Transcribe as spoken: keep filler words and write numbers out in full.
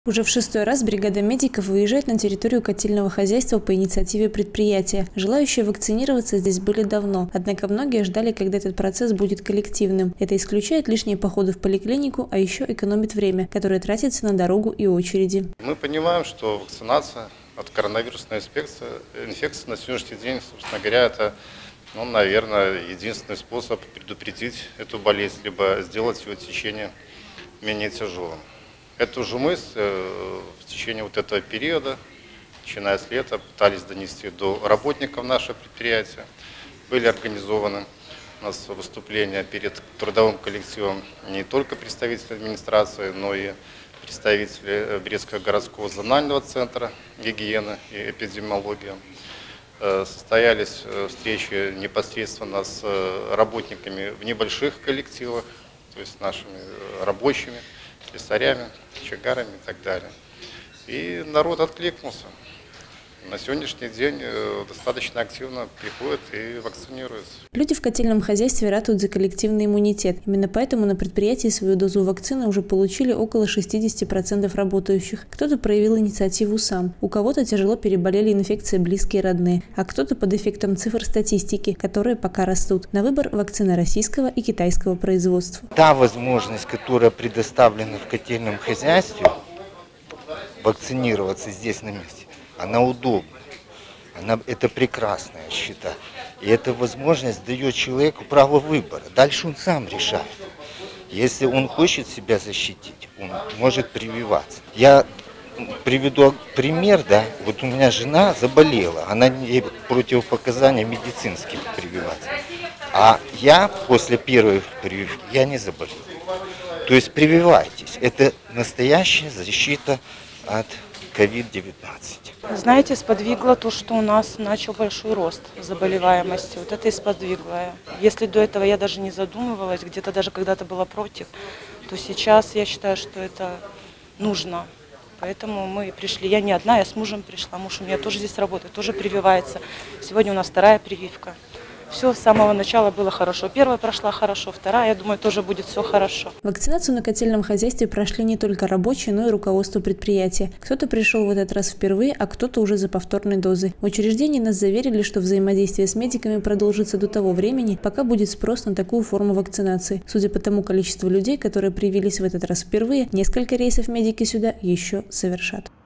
Уже в шестой раз бригада медиков выезжает на территорию котельного хозяйства по инициативе предприятия. Желающие вакцинироваться здесь были давно, однако многие ждали, когда этот процесс будет коллективным. Это исключает лишние походы в поликлинику, а еще экономит время, которое тратится на дорогу и очереди. Мы понимаем, что вакцинация от коронавирусной инфекции, инфекции на сегодняшний день, собственно говоря, это, ну, наверное, единственный способ предупредить эту болезнь, либо сделать ее течение менее тяжелым. Эту же мысль в течение вот этого периода, начиная с лета, пытались донести до работников нашего предприятия. Были организованы у нас выступления перед трудовым коллективом не только представители администрации, но и представители Брестского городского зонального центра гигиены и эпидемиологии. Состоялись встречи непосредственно с работниками в небольших коллективах, то есть нашими рабочими, слесарями, чагарами и так далее. И народ откликнулся. На сегодняшний день достаточно активно приходят и вакцинируются. Люди в котельном хозяйстве ратуют за коллективный иммунитет. Именно поэтому на предприятии свою дозу вакцины уже получили около шестидесяти процентов работающих. Кто-то проявил инициативу сам. У кого-то тяжело переболели инфекцией близкие и родные, а кто-то под эффектом цифр статистики, которые пока растут. На выбор вакцина российского и китайского производства. Та возможность, которая предоставлена в котельном хозяйстве, вакцинироваться здесь на месте, она удобна, она, это прекрасно, я считаю. И эта возможность дает человеку право выбора. Дальше он сам решает. Если он хочет себя защитить, он может прививаться. Я приведу пример, да, вот у меня жена заболела, она ей противопоказания медицинские прививаться. А я после первой прививки, я не заболел. То есть прививайтесь, это настоящая защита от ковид девятнадцать. Знаете, сподвигло то, что у нас начал большой рост заболеваемости. Вот это и сподвигло. Если до этого я даже не задумывалась, где-то даже когда-то была против, то сейчас я считаю, что это нужно. Поэтому мы пришли. Я не одна, я с мужем пришла. Муж у меня тоже здесь работает, тоже прививается. Сегодня у нас вторая прививка. Все с самого начала было хорошо. Первая прошла хорошо, вторая, я думаю, тоже будет все хорошо. Вакцинацию на котельном хозяйстве прошли не только рабочие, но и руководство предприятия. Кто-то пришел в этот раз впервые, а кто-то уже за повторной дозой. В учреждении нас заверили, что взаимодействие с медиками продолжится до того времени, пока будет спрос на такую форму вакцинации. Судя по тому количеству людей, которые привились в этот раз впервые, несколько рейсов медики сюда еще совершат.